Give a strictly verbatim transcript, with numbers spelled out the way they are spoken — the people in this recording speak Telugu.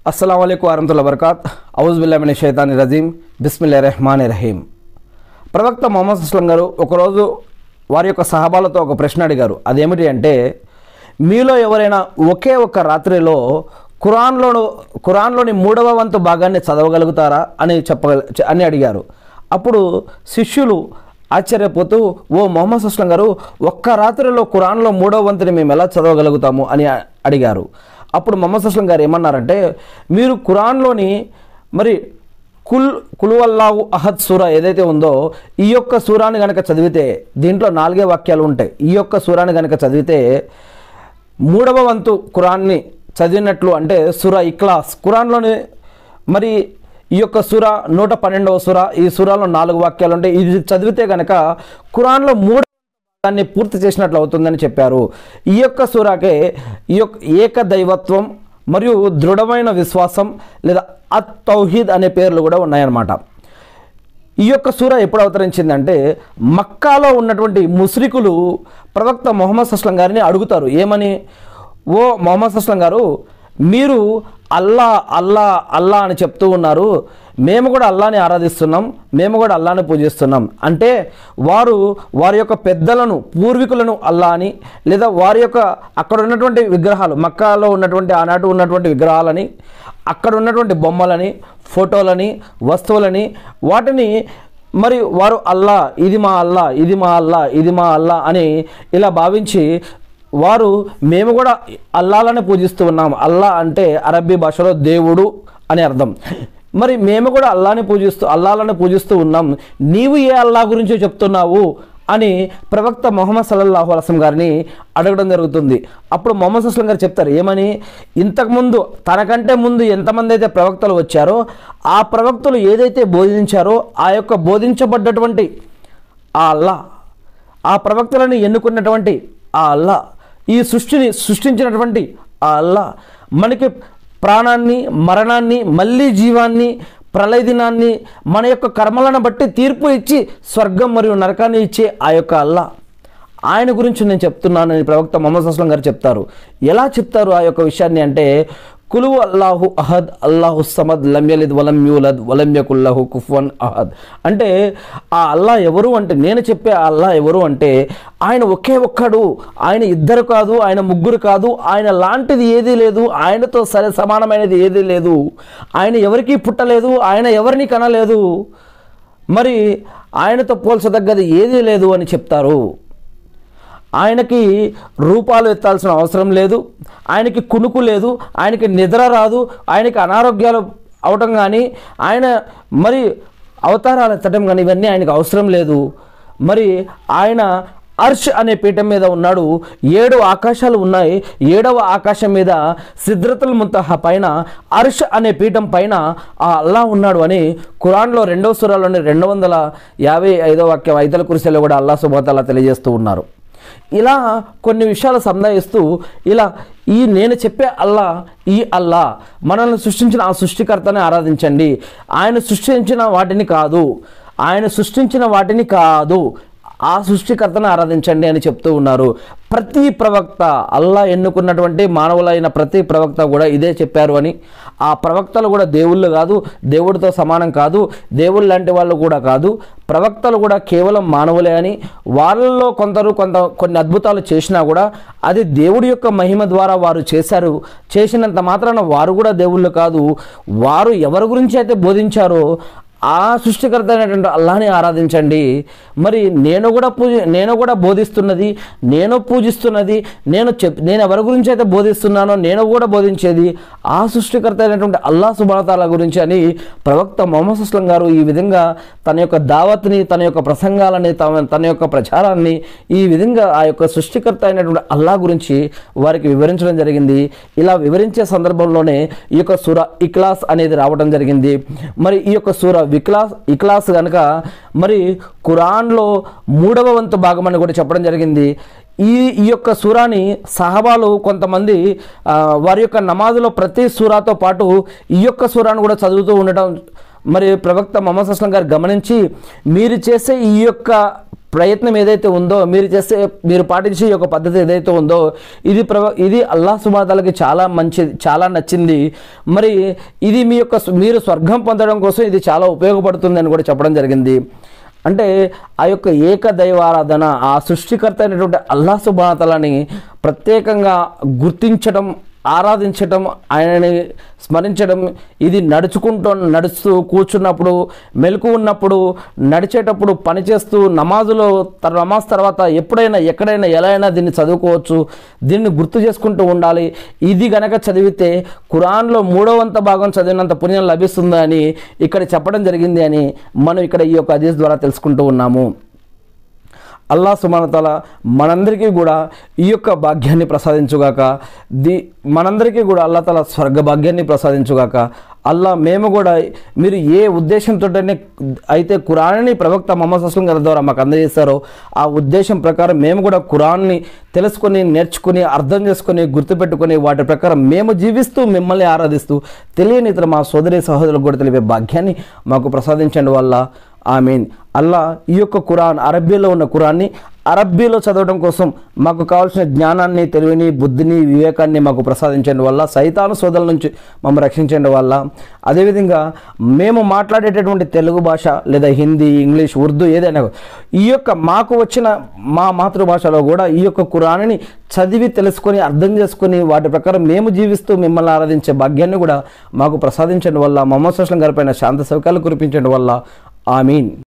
अस्सलाम वालेकुम वरहमतुल्लाहि वबरकात औज़ु बिल्लाहि मिनश शैतानिर रजीम बिस्मिल्लाहिर रहमानिर रहीम। ప్రవక్త మొహమ్మద్ అస్లం గారు ఒకరోజు వారి యొక్క సహాబాలతో ఒక ప్రశ్న అడిగారు. అదేమిటి అంటే, మీలో ఎవరైనా ఒకే ఒక్క రాత్రిలో ఖురాన్లో ఖురాన్లోని మూడవ వంతు భాగాన్ని చదవగలుగుతారా అని చెప్పగల అని అడిగారు. అప్పుడు శిష్యులు ఆశ్చర్యపోతూ, ఓ మొహమ్మద్ అస్లం గారు, ఒక్క రాత్రిలో ఖురాన్లో మూడవ వంతుని మేము ఎలా చదవగలుగుతాము అని అడిగారు. అప్పుడు మొహమ్మద్ అస్లం గారు ఏమన్నారంటే, మీరు ఖురాన్లోని మరి కుల్ కుల్వల్లాహు అహద్ సూరా ఏదైతే ఉందో ఈ యొక్క సూరాని కనుక చదివితే, దీంట్లో నాలుగే వాక్యాలు ఉంటాయి. ఈ యొక్క సూరాని కనుక చదివితే మూడవ వంతు ఖురాన్ని చదివినట్లు, అంటే సూరా ఇఖ్లాస్ ఖురాన్లోని మరి ఈ యొక్క సూరా నూట పన్నెండవ సూరా, ఈ సూరాలో నాలుగు వాక్యాలు ఉంటాయి. ఇది చదివితే కనుక ఖురాన్లో మూడవ దాన్ని పూర్తి చేసినట్లు అవుతుందని చెప్పారు. ఈ యొక్క సూరాకే ఈ యొక్క ఏకదైవత్వం మరియు దృఢమైన విశ్వాసం లేదా అత్ తౌహీద్ అనే పేర్లు కూడా ఉన్నాయన్నమాట. ఈ యొక్క సూర ఎప్పుడు అవతరించిందంటే, మక్కాలో ఉన్నటువంటి ముస్రికులు ప్రవక్త మొహమ్మద్ అస్లం గారిని అడుగుతారు. ఏమని? ఓ మొహమ్మద్ అస్లం గారు, మీరు అల్లా అల్లా అల్లా అని చెప్తూ ఉన్నారు, మేము కూడా అల్లాని ఆరాధిస్తున్నాం, మేము కూడా అల్లాని పూజిస్తున్నాం. అంటే వారు వారి యొక్క పెద్దలను, పూర్వీకులను అల్లా అని, లేదా వారి యొక్క అక్కడ ఉన్నటువంటి విగ్రహాలు, మక్కాలో ఉన్నటువంటి ఆనాటి ఉన్నటువంటి విగ్రహాలని, అక్కడ ఉన్నటువంటి బొమ్మలని, ఫోటోలని, వస్తువులని, వాటిని మరి వారు అల్లా, ఇది మా అల్లా, ఇది మా అల్లా, ఇది మా అల్లా అని ఇలా భావించి వారు మేము కూడా అల్లాలని పూజిస్తూ ఉన్నాం. అల్లా అంటే అరబ్బీ భాషలో దేవుడు అని అర్థం. మరి మేము కూడా అల్లాని పూజిస్తూ అల్లాలని పూజిస్తూ ఉన్నాం, నీవు ఏ అల్లా గురించి చెప్తున్నావు అని ప్రవక్త మొహమ్మద్ సల్లల్లాహు అలైహి వసల్లం గారిని అడగడం జరుగుతుంది. అప్పుడు మొహమ్మద్ అస్లం గారు చెప్తారు ఏమని? ఇంతకుముందు తనకంటే ముందు ఎంతమంది అయితే ప్రవక్తలు వచ్చారో ఆ ప్రవక్తలు ఏదైతే బోధించారో ఆ యొక్క బోధించబడ్డటువంటి ఆ అల్లా, ఆ ప్రవక్తలను ఎన్నుకున్నటువంటి ఆ అల్లా, ఈ సృష్టిని సృష్టించినటువంటి ఆ అల్లా, మనకి ప్రాణాన్ని, మరణాన్ని, మళ్ళీ జీవాన్ని, ప్రళయ దినాన్ని, మన యొక్క కర్మలను బట్టి తీర్పు ఇచ్చి స్వర్గం మరియు నరకాన్ని ఇచ్చే ఆ యొక్క అల్లా, ఆయన గురించి నేను చెప్తున్నానని ప్రవక్త మొహమ్మద్ అస్లం గారు చెప్తారు. ఎలా చెప్తారు ఆ యొక్క విషయాన్ని అంటే, కులు అల్లాహు అహద్ అల్లాహు సమద్ లం యలిద్ వలం యూలద్ వలం యకుల్ లహు కుఫువన్ అహద్. అంటే ఆ అల్లా ఎవరు అంటే, నేను చెప్పే ఆ అల్లా ఎవరు అంటే, ఆయన ఒకే ఒక్కడు, ఆయన ఇద్దరు కాదు, ఆయన ముగ్గురు కాదు, ఆయన లాంటిది ఏదీ లేదు, ఆయనతో సరే సమానమైనది ఏదీ లేదు, ఆయన ఎవరికీ పుట్టలేదు, ఆయన ఎవరిని కనలేదు, మరి ఆయనతో పోల్చదగ్గది ఏదీ లేదు అని చెప్తారు. ఆయనకి రూపాలు ఎత్తాల్సిన అవసరం లేదు, ఆయనకి కునుకు లేదు, ఆయనకి నిద్ర రాదు, ఆయనకి అనారోగ్యాలు అవటం కానీ, ఆయన మరి అవతారాలు ఎత్తడం కానీ ఇవన్నీ ఆయనకు అవసరం లేదు. మరి ఆయన అర్ష్ అనే పీఠం మీద ఉన్నాడు, ఏడు ఆకాశాలు ఉన్నాయి, ఏడవ ఆకాశం మీద సిద్రతుల్ ముంతహా పైన అర్ష్ అనే పీఠం పైన ఆ అల్లా ఉన్నాడు అని ఖురాన్లో రెండవ సూరాలోని రెండు వందల యాభై ఐదో వాక్యం ఐదల కురిసెలో కూడా అల్లా సుబ్హానహు వ తఆలా తెలియజేస్తూ ఉన్నారు. ఇలా కొన్ని విషయాలు సందేహిస్తూ, ఇలా ఈ నేను చెప్పే అల్లా, ఈ అల్లా మనల్ని సృష్టించిన ఆ సృష్టికర్తని ఆరాధించండి, ఆయన సృష్టించిన వాటిని కాదు, ఆయన సృష్టించిన వాటిని కాదు ఆ సృష్టికర్తను ఆరాధించండి అని చెప్తూ ఉన్నారు. ప్రతి ప్రవక్త, అల్లా ఎన్నుకున్నటువంటి మానవులైన ప్రతి ప్రవక్త కూడా ఇదే చెప్పారు అని, ఆ ప్రవక్తలు కూడా దేవుళ్ళు కాదు, దేవుడితో సమానం కాదు, దేవుళ్ళు లాంటి వాళ్ళు కూడా కాదు, ప్రవక్తలు కూడా కేవలం మానవులే అని, వాళ్ళలో కొందరు కొంత కొన్ని అద్భుతాలు చేసినా కూడా అది దేవుడి యొక్క మహిమ ద్వారా వారు చేశారు, చేసినంత మాత్రాన వారు కూడా దేవుళ్ళు కాదు. వారు ఎవరి గురించి అయితే బోధించారో ఆ సృష్టికర్త అయినటువంటి అల్లాని ఆరాధించండి. మరి నేను కూడా పూజ నేను కూడా బోధిస్తున్నది, నేను పూజిస్తున్నది, నేను చెప్ నేను ఎవరి గురించి అయితే బోధిస్తున్నానో నేను కూడా బోధించేది ఆ సృష్టికర్త అయినటువంటి అల్లా సుబ్హానహు వ తఆలా గురించి అని ప్రవక్త మొహమ్మద్ అస్లం గారు ఈ విధంగా తన యొక్క దావత్ని, తన యొక్క ప్రసంగాలని, తన తన యొక్క ప్రచారాన్ని ఈ విధంగా ఆ యొక్క సృష్టికర్త అయినటువంటి అల్లా గురించి వారికి వివరించడం జరిగింది. ఇలా వివరించే సందర్భంలోనే ఈ యొక్క సూరా ఇఖ్లాస్ అనేది రావడం జరిగింది. మరి ఈ యొక్క సూరా విక్లాస్ ఇఖ్లాస్ కనుక మరి ఖురాన్లో మూడవ వంతు భాగం అని కూడా చెప్పడం జరిగింది. ఈ ఈ యొక్క సూరాని సహాబాలు కొంతమంది వారి యొక్క నమాజులో ప్రతి సూరాతో పాటు ఈ యొక్క సూరాను కూడా చదువుతూ ఉండటం మరి ప్రవక్త మొహమ్మద్ అస్లం గారు గమనించి, మీరు చేసే ఈ యొక్క ప్రయత్నం ఏదైతే ఉందో, మీరు చేసే మీరు పాటించే ఈ యొక్క పద్ధతి ఏదైతే ఉందో ఇది ప్రవ ఇది అల్లాహ్ సుబ్హానహు వ తఆలాకి చాలా మంచిది, చాలా నచ్చింది. మరి ఇది మీ యొక్క మీరు స్వర్గం పొందడం కోసం ఇది చాలా ఉపయోగపడుతుంది అని కూడా చెప్పడం జరిగింది. అంటే ఆ యొక్క ఏక దైవారాధన, ఆ సృష్టికర్త అయినటువంటి అల్లాహ్ సుబ్హానహు వ తఆలాని ప్రత్యేకంగా గుర్తించడం, ఆరాధించటం, ఆయనని స్మరించడం, ఇది నడుచుకుంటూ నడుస్తూ కూర్చున్నప్పుడు, మెలకు ఉన్నప్పుడు, నడిచేటప్పుడు, పనిచేస్తూ, నమాజులో నమాజ్ తర్వాత ఎప్పుడైనా ఎక్కడైనా ఎలా అయినా దీన్ని చదువుకోవచ్చు, దీన్ని గుర్తు చేసుకుంటూ ఉండాలి. ఇది గనక చదివితే ఖురాన్లో మూడో వంత భాగం చదివినంత పుణ్యం లభిస్తుందా అని ఇక్కడ చెప్పడం జరిగింది అని మనం ఇక్కడ ఈ యొక్క హదీస్ ద్వారా తెలుసుకుంటూ ఉన్నాము. అల్లాహ్ సుబ్హానహు వ తఆలా మనందరికీ కూడా ఈ యొక్క భాగ్యాన్ని ప్రసాదించుగాక. ది మనందరికీ కూడా అల్లాహ్ తాలా స్వర్గ భాగ్యాన్ని ప్రసాదించుగాక. అల్లా మేము కూడా మీరు ఏ ఉద్దేశంతో అయితే ఖురాన్ని ప్రవక్త ముహమ్మద్ సల్లల్లాహు అలైహి వసల్లం గారి ద్వారా మాకు అందజేస్తారో ఆ ఉద్దేశం ప్రకారం మేము కూడా ఖురాన్ని తెలుసుకొని, నేర్చుకుని, అర్థం చేసుకొని, గుర్తుపెట్టుకొని వాటి ప్రకారం మేము జీవిస్తూ మిమ్మల్ని ఆరాధిస్తూ తెలియని ఇతర మా సోదరి సహోదరులకు కూడా తెలిపే భాగ్యాన్ని మాకు ప్రసాదించండి వల్ల ఆమీన్. అల్లా ఈ యొక్క ఖురాన్ అరబ్బీలో ఉన్న ఖురాన్ని అరబ్బీలో చదవడం కోసం మాకు కావాల్సిన జ్ఞానాన్ని, తెలివిని, బుద్ధిని, వివేకాన్ని మాకు ప్రసాదించండి వల్ల, సైతాను సోదరుల నుంచి మమ్మల్ని రక్షించండి వల్ల. అదేవిధంగా మేము మాట్లాడేటటువంటి తెలుగు భాష లేదా హిందీ, ఇంగ్లీష్, ఉర్దూ ఏదైనా ఈ యొక్క మాకు వచ్చిన మా మాతృభాషలో కూడా ఈ యొక్క ఖురాన్ని చదివి తెలుసుకొని, అర్థం చేసుకొని వాటి ప్రకారం మేము జీవిస్తూ మిమ్మల్ని ఆరాధించే భాగ్యాన్ని కూడా మాకు ప్రసాదించండి వల్ల, ముహమ్మద్ సల్లల్లాహు అలైహి వసల్లం గారి పైన శాంతి సౌఖ్యాలు కురిపించండి వల్ల ఆమీన్.